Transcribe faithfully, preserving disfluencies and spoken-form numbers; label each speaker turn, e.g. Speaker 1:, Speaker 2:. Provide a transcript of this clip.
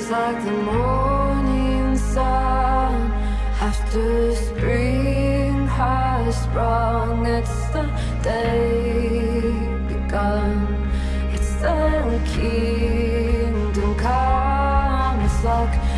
Speaker 1: like the morning sun after spring has sprung. It's the day begun. It's the kingdom come. It's like